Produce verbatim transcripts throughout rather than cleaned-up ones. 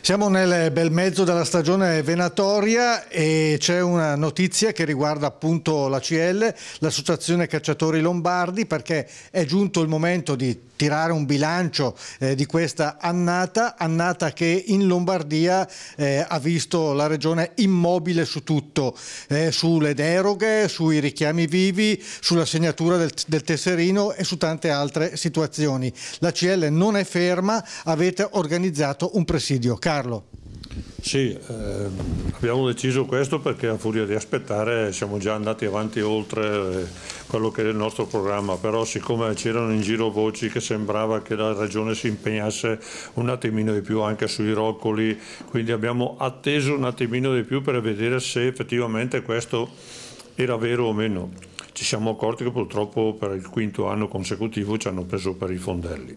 Siamo nel bel mezzo della stagione venatoria e c'è una notizia che riguarda appunto l'A C L, l'Associazione Cacciatori Lombardi, perché è giunto il momento di tirare un bilancio eh, di questa annata, annata che in Lombardia eh, ha visto la regione immobile su tutto, eh, sulle deroghe, sui richiami vivi, sulla segnatura del, del tesserino e su tante altre situazioni. L'A C L non è ferma, avete organizzato un presidio. Carlo. Sì, eh, abbiamo deciso questo perché a furia di aspettare siamo già andati avanti oltre eh, quello che è il nostro programma, però siccome c'erano in giro voci che sembrava che la regione si impegnasse un attimino di più anche sui roccoli, quindi abbiamo atteso un attimino di più per vedere se effettivamente questo era vero o meno. Ci siamo accorti che purtroppo per il quinto anno consecutivo ci hanno preso per i fondelli.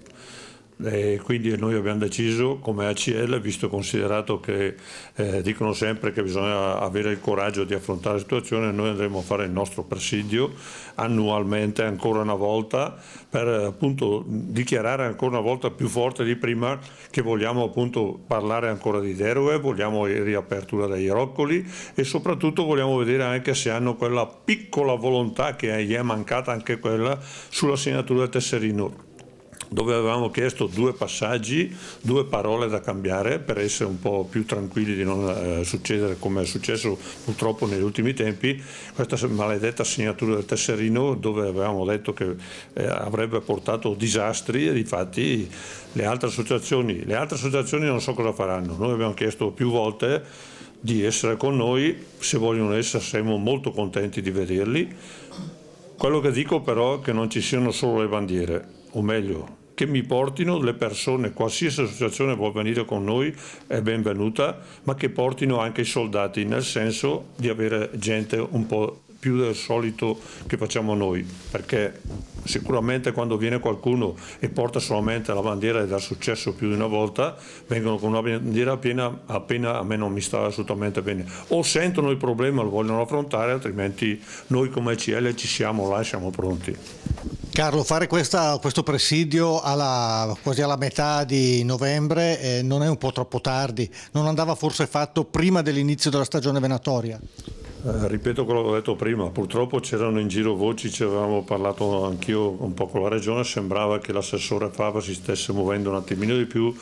E quindi noi abbiamo deciso come A C L, visto e considerato che eh, dicono sempre che bisogna avere il coraggio di affrontare la situazione, noi andremo a fare il nostro presidio annualmente ancora una volta per appunto dichiarare ancora una volta più forte di prima che vogliamo appunto parlare ancora di deroghe, vogliamo riapertura dei roccoli e soprattutto vogliamo vedere anche se hanno quella piccola volontà che gli è mancata, anche quella sulla segnatura del tesserino, dove avevamo chiesto due passaggi, due parole da cambiare per essere un po' più tranquilli di non eh, succedere come è successo purtroppo negli ultimi tempi, questa maledetta segnatura del tesserino dove avevamo detto che eh, avrebbe portato disastri e difatti le altre associazioni, le altre associazioni non so cosa faranno. Noi abbiamo chiesto più volte di essere con noi, se vogliono essere siamo molto contenti di vederli. Quello che dico però è che non ci siano solo le bandiere, o meglio che mi portino le persone, qualsiasi associazione può venire con noi è benvenuta, ma che portino anche i soldati, nel senso di avere gente un po' più del solito che facciamo noi, perché sicuramente quando viene qualcuno e porta solamente la bandiera ed ha successo più di una volta, vengono con una bandiera appena, appena a me non mi sta assolutamente bene, o sentono il problema, lo vogliono affrontare, altrimenti noi come A C L ci siamo là e siamo pronti. Carlo, fare questa, questo presidio alla, quasi alla metà di novembre eh, non è un po' troppo tardi? Non andava forse fatto prima dell'inizio della stagione venatoria? Eh, ripeto quello che ho detto prima, purtroppo c'erano in giro voci, ci avevamo parlato anch'io un po' con la regione, sembrava che l'assessore Fava si stesse muovendo un attimino di più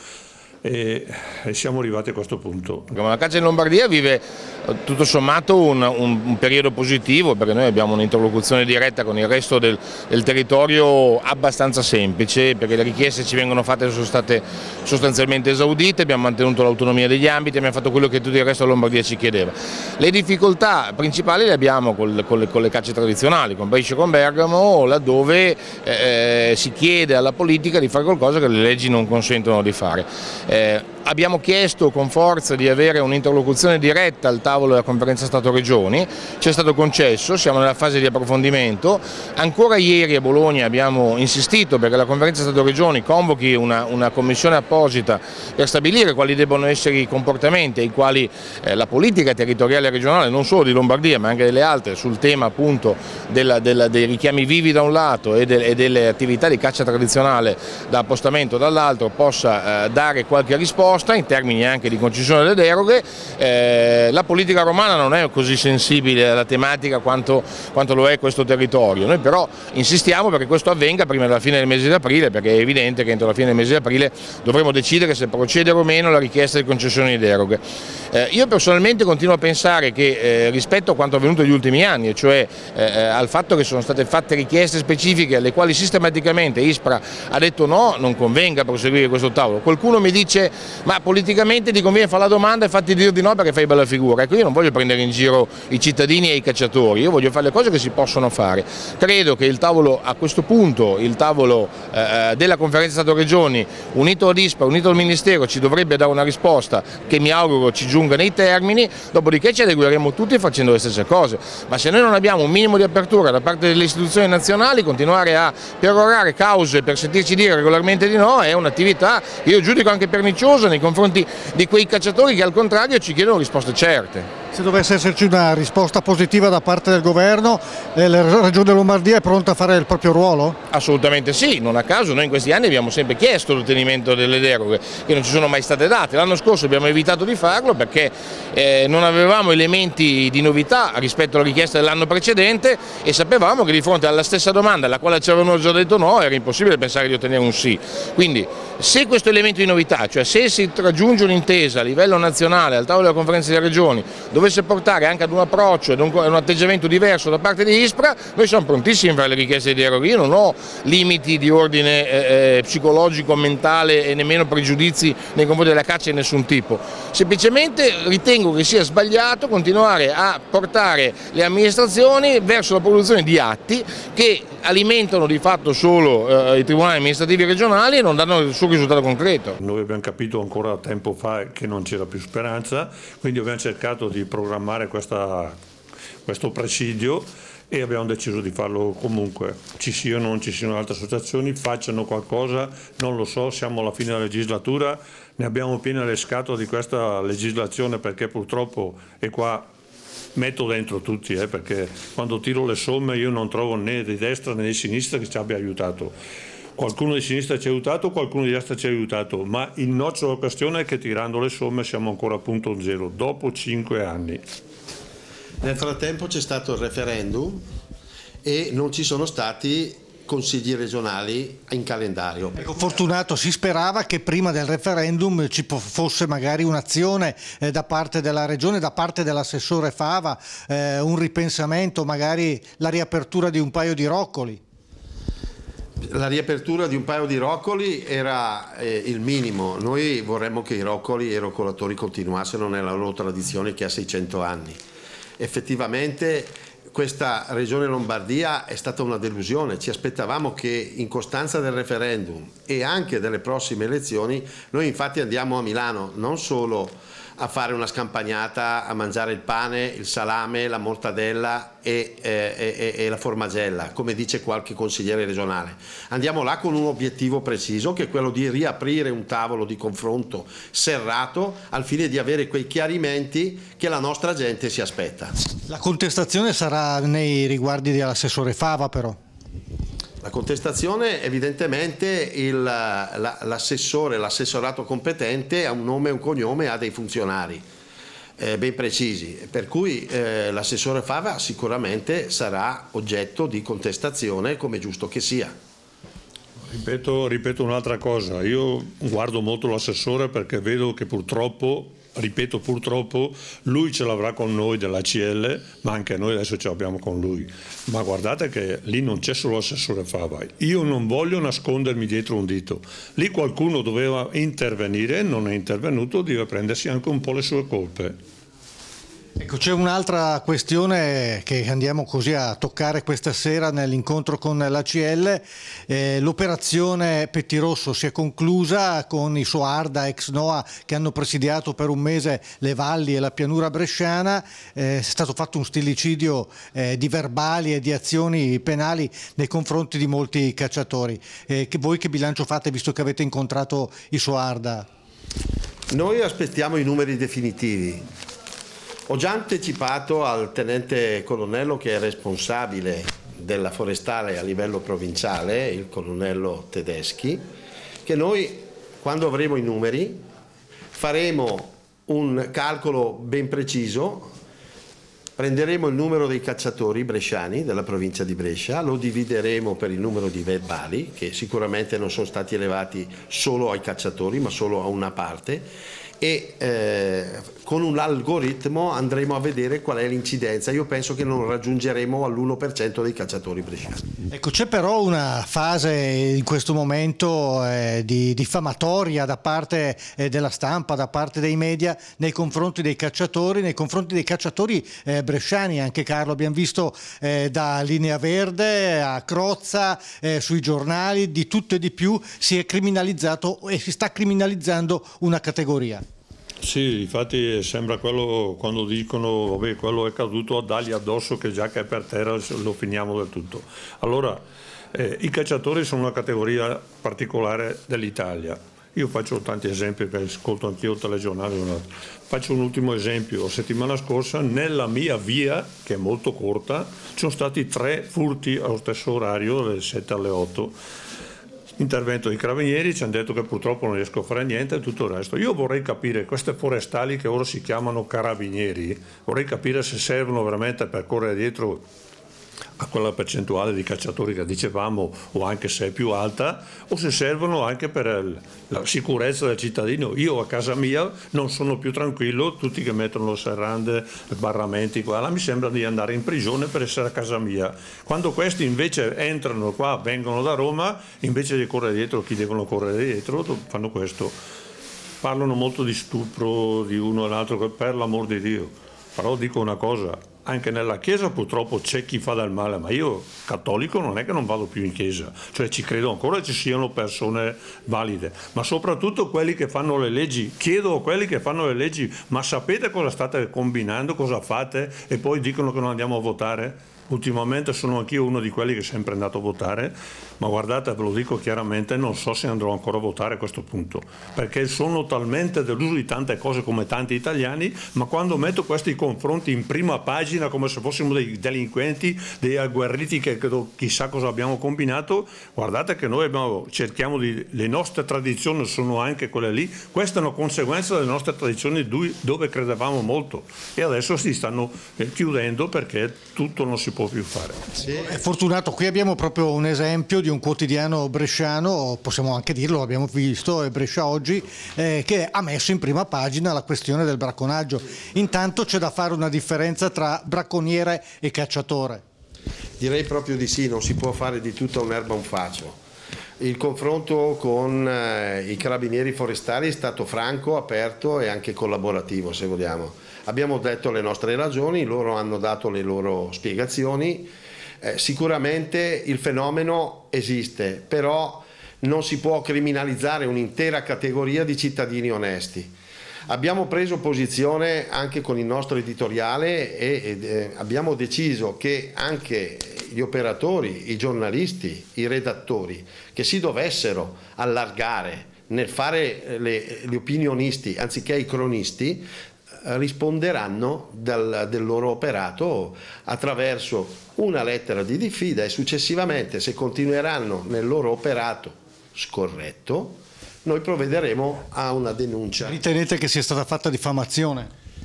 e, e siamo arrivati a questo punto. La caccia in Lombardia vive tutto sommato un, un, un periodo positivo perché noi abbiamo un'interlocuzione diretta con il resto del, del territorio abbastanza semplice, perché le richieste ci vengono fatte sono state sostanzialmente esaudite, abbiamo mantenuto l'autonomia degli ambiti, abbiamo fatto quello che tutto il resto della Lombardia ci chiedeva. Le difficoltà principali le abbiamo con, con, le, con le cacce tradizionali, con Brescia e con Bergamo, laddove eh, si chiede alla politica di fare qualcosa che le leggi non consentono di fare. Eh, abbiamo chiesto con forza di avere un'interlocuzione diretta al tavolo della conferenza Stato-Regioni, ci è stato concesso, siamo nella fase di approfondimento, ancora ieri a Bologna abbiamo insistito perché la conferenza Stato-Regioni convochi una, una commissione apposita per stabilire quali debbano essere i comportamenti ai quali eh, la politica territoriale e regionale, non solo di Lombardia ma anche delle altre, sul tema appunto della, della, dei richiami vivi da un lato e, de, e delle attività di caccia tradizionale da appostamento dall'altro, possa eh, dare qualche risposta in termini anche di concessione delle deroghe. Eh, la politica romana non è così sensibile alla tematica quanto, quanto lo è questo territorio, noi però insistiamo perché questo avvenga prima della fine del mese di aprile, perché è evidente che entro la fine del mese di aprile dovremo decidere se procedere o meno alla richiesta di concessione di deroghe. Eh, io personalmente continuo a pensare che eh, rispetto a quanto avvenuto negli ultimi anni, cioè eh, al fatto che sono state fatte richieste specifiche alle quali sistematicamente ISPRA ha detto no, non convenga proseguire questo tavolo. Qualcuno mi dice ma politicamente ti conviene fare la domanda e fatti dire di no perché fai bella figura. Ecco, io non voglio prendere in giro i cittadini e i cacciatori, io voglio fare le cose che si possono fare. Credo che il tavolo, a questo punto, il tavolo eh, della conferenza Stato-Regioni, unito ad ISPRA, unito al Ministero, ci dovrebbe dare una risposta che mi auguro ci giunga nei termini, dopodiché ci adegueremo tutti facendo le stesse cose. Ma se noi non abbiamo un minimo di apertura da parte delle istituzioni nazionali, continuare a perorare cause per sentirci dire regolarmente di no è un'attività che io giudico anche perniciosa nei nei confronti di quei cacciatori che al contrario ci chiedono risposte certe. Se dovesse esserci una risposta positiva da parte del governo, eh, la Regione Lombardia è pronta a fare il proprio ruolo? Assolutamente sì, non a caso noi in questi anni abbiamo sempre chiesto l'ottenimento delle deroghe che non ci sono mai state date. L'anno scorso abbiamo evitato di farlo perché eh, non avevamo elementi di novità rispetto alla richiesta dell'anno precedente e sapevamo che di fronte alla stessa domanda alla quale ci avevano già detto no era impossibile pensare di ottenere un sì. Quindi se questo elemento di novità, cioè se si raggiunge un'intesa a livello nazionale al tavolo della conferenza delle regioni, dovesse portare anche ad un approccio ed un, un atteggiamento diverso da parte di ISPRA, noi siamo prontissimi a fare le richieste di deroghe. Io non ho limiti di ordine eh, psicologico, mentale e nemmeno pregiudizi nei confronti della caccia di nessun tipo. Semplicemente ritengo che sia sbagliato continuare a portare le amministrazioni verso la produzione di atti che alimentano di fatto solo eh, i tribunali amministrativi regionali e non danno il suo risultato concreto. Noi abbiamo capito ancora tempo fa che non c'era più speranza, quindi abbiamo cercato di programmare questa, questo presidio e abbiamo deciso di farlo comunque. Ci siano o non ci siano altre associazioni, facciano qualcosa, non lo so, siamo alla fine della legislatura, ne abbiamo piene le scatole di questa legislazione perché purtroppo è qua. Metto dentro tutti, eh, perché quando tiro le somme io non trovo né di destra né di sinistra che ci abbia aiutato. Qualcuno di sinistra ci ha aiutato, qualcuno di destra ci ha aiutato, ma il nocciolo della questione è che tirando le somme siamo ancora a punto zero, dopo cinque anni. Nel frattempo c'è stato il referendum e non ci sono stati consigli regionali in calendario. Ecco, Fortunato, si sperava che prima del referendum ci fosse magari un'azione eh, da parte della regione, da parte dell'assessore Fava, eh, un ripensamento, magari la riapertura di un paio di roccoli. La riapertura di un paio di roccoli era eh, il minimo. Noi vorremmo che i roccoli e i roccolatori continuassero nella loro tradizione che ha seicento anni. Effettivamente questa regione Lombardia è stata una delusione, ci aspettavamo che in costanza del referendum e anche delle prossime elezioni noi infatti andiamo a Milano non solo a fare una scampagnata, a mangiare il pane, il salame, la mortadella e, eh, e, e la formagella, come dice qualche consigliere regionale. Andiamo là con un obiettivo preciso che è quello di riaprire un tavolo di confronto serrato al fine di avere quei chiarimenti che la nostra gente si aspetta. La contestazione sarà nei riguardi dell'assessore Fava però? La contestazione evidentemente l'assessore, l'assessorato competente ha un nome e un cognome, ha dei funzionari eh, ben precisi, per cui eh, l'assessore Fava sicuramente sarà oggetto di contestazione come è giusto che sia. Ripeto, ripeto un'altra cosa, io guardo molto l'assessore perché vedo che purtroppo ripeto purtroppo, lui ce l'avrà con noi della C L, ma anche noi adesso ce l'abbiamo con lui. Ma guardate che lì non c'è solo l'assessore Fava, io non voglio nascondermi dietro un dito, lì qualcuno doveva intervenire, non è intervenuto, deve prendersi anche un po' le sue colpe. Ecco, c'è un'altra questione che andiamo così a toccare questa sera nell'incontro con la C L. Eh, l'operazione Pettirosso si è conclusa con i Soarda ex Noa che hanno presidiato per un mese le valli e la pianura bresciana. Eh, è stato fatto un stillicidio eh, di verbali e di azioni penali nei confronti di molti cacciatori. Eh, che voi che bilancio fate visto che avete incontrato i Soarda? Noi aspettiamo i numeri definitivi. Ho già anticipato al tenente colonnello che è responsabile della forestale a livello provinciale, il colonnello Tedeschi, che noi quando avremo i numeri faremo un calcolo ben preciso, prenderemo il numero dei cacciatori bresciani della provincia di Brescia, lo divideremo per il numero di verbali, che sicuramente non sono stati elevati solo ai cacciatori ma solo a una parte, e eh, con un algoritmo andremo a vedere qual è l'incidenza. Io penso che non raggiungeremo all'uno per cento dei cacciatori bresciani. Ecco, c'è però una fase in questo momento eh, di diffamatoria da parte eh, della stampa, da parte dei media nei confronti dei cacciatori, nei confronti dei cacciatori eh, bresciani. Anche Carlo, abbiamo visto eh, da Linea Verde a Crozza, eh, sui giornali, di tutto e di più si è criminalizzato e si sta criminalizzando una categoria. Sì, infatti sembra quello quando dicono vabbè quello è caduto a dargli addosso che già che è per terra lo finiamo del tutto. Allora eh, i cacciatori sono una categoria particolare dell'Italia Io faccio tanti esempi perché ascolto anch'io il telegiornale. Faccio un ultimo esempio. La settimana scorsa nella mia via, che è molto corta, ci sono stati tre furti allo stesso orario, dalle sette alle otto. Intervento dei carabinieri, ci hanno detto che purtroppo non riesco a fare niente e tutto il resto. Io vorrei capire, queste forestali che ora si chiamano carabinieri, vorrei capire se servono veramente per correre dietro a quella percentuale di cacciatori che dicevamo, o anche se è più alta, o se servono anche per la sicurezza del cittadino. Io a casa mia non sono più tranquillo, tutti che mettono le serrande, sbarramenti qua, là, mi sembra di andare in prigione per essere a casa mia. Quando questi invece entrano qua, vengono da Roma, invece di correre dietro chi devono correre dietro, fanno questo. Parlano molto di stupro di uno e l'altro, per l'amor di Dio. Però dico una cosa, anche nella Chiesa purtroppo c'è chi fa del male, ma io cattolico non è che non vado più in Chiesa, cioè ci credo ancora che ci siano persone valide, ma soprattutto quelli che fanno le leggi. Chiedo a quelli che fanno le leggi, ma sapete cosa state combinando, cosa fate, e poi dicono che non andiamo a votare? Ultimamente sono anch'io uno di quelli che è sempre andato a votare, ma guardate, ve lo dico chiaramente, non so se andrò ancora a votare a questo punto, perché sono talmente deluso di tante cose come tanti italiani, ma quando metto questi confronti in prima pagina come se fossimo dei delinquenti, dei agguerriti che chissà cosa abbiamo combinato, guardate che noi abbiamo, cerchiamo di, le nostre tradizioni sono anche quelle lì, questa è una conseguenza delle nostre tradizioni dove credevamo molto e adesso si stanno chiudendo perché tutto non si può più fare. Sì. È fortunato, qui abbiamo proprio un esempio di un quotidiano bresciano, possiamo anche dirlo, abbiamo visto, è Brescia Oggi, eh, che ha messo in prima pagina la questione del bracconaggio. Intanto c'è da fare una differenza tra bracconiere e cacciatore. Direi proprio di sì, non si può fare di tutta un'erba un fascio. Il confronto con eh, i carabinieri forestali è stato franco, aperto e anche collaborativo, se vogliamo. Abbiamo detto le nostre ragioni, loro hanno dato le loro spiegazioni. Eh, sicuramente il fenomeno esiste, però non si può criminalizzare un'intera categoria di cittadini onesti. Abbiamo preso posizione anche con il nostro editoriale e, e eh, abbiamo deciso che anche gli operatori, i giornalisti, i redattori che si dovessero allargare nel fare le, gli opinionisti anziché i cronisti risponderanno del, del loro operato attraverso una lettera di diffida e successivamente, se continueranno nel loro operato scorretto, noi provvederemo a una denuncia. Ritenete che sia stata fatta diffamazione?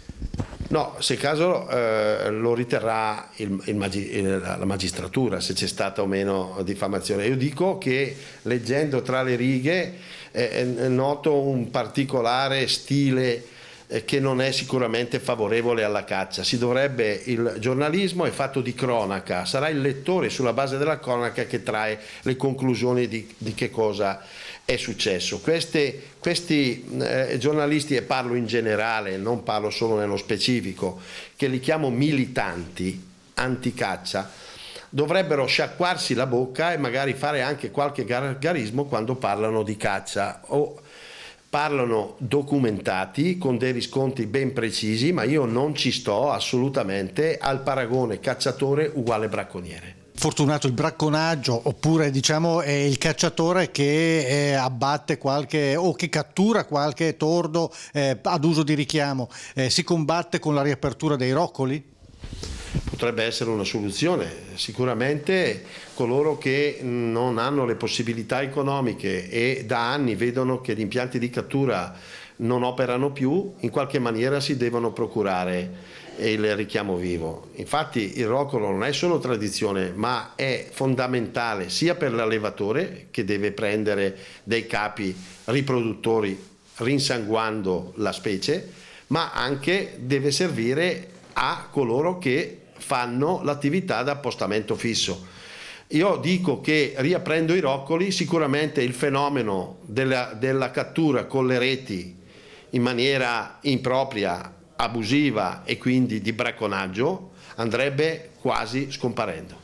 No, se caso eh, lo riterrà il, il magi, la magistratura se c'è stata o meno diffamazione. Io dico che leggendo tra le righe eh, noto un particolare stile che non è sicuramente favorevole alla caccia. Si dovrebbe, il giornalismo è fatto di cronaca, sarà il lettore sulla base della cronaca che trae le conclusioni di, di che cosa è successo. Queste, questi eh, giornalisti, e parlo in generale, non parlo solo nello specifico, che li chiamo militanti anticaccia, dovrebbero sciacquarsi la bocca e magari fare anche qualche gargarismo quando parlano di caccia, o parlano documentati con dei riscontri ben precisi, ma io non ci sto assolutamente al paragone cacciatore uguale bracconiere. Fortunato, il bracconaggio oppure diciamo è il cacciatore che eh, abbatte qualche o che cattura qualche tordo eh, ad uso di richiamo, eh, si combatte con la riapertura dei roccoli? Potrebbe essere una soluzione, sicuramente coloro che non hanno le possibilità economiche e da anni vedono che gli impianti di cattura non operano più, in qualche maniera si devono procurare il richiamo vivo. Infatti il roccolo non è solo tradizione, ma è fondamentale sia per l'allevatore che deve prendere dei capi riproduttori rinsanguando la specie, ma anche deve servire a coloro che fanno l'attività da appostamento fisso. Io dico che riaprendo i roccoli sicuramente il fenomeno della, della cattura con le reti in maniera impropria, abusiva e quindi di bracconaggio andrebbe quasi scomparendo.